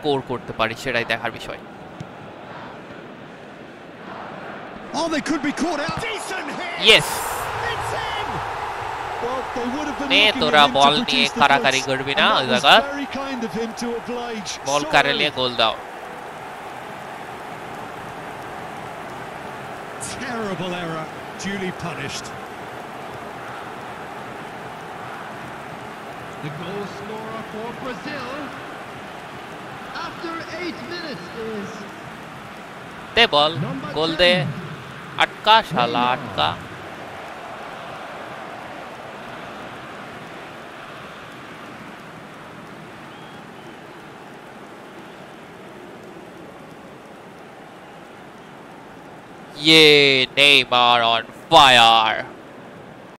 Score করতে পারি সেটাই দেখার বিষয়। Oh, they could be caught out. Decent hit. Yes. It's in. Well, they would have been নে looking তোরা at him to ball produce নিয়ে the কারাকারি goods. করবি And না that ওই was জায়গা very kind of him to oblige. Ball So কারেলিয়ে early. গোল দাও। Terrible error, duly punished. The goal scorer for Brazil after 8 minutes is দে বল গোল দে আটকা শালা আটকা। Yeah, Neymar on fire.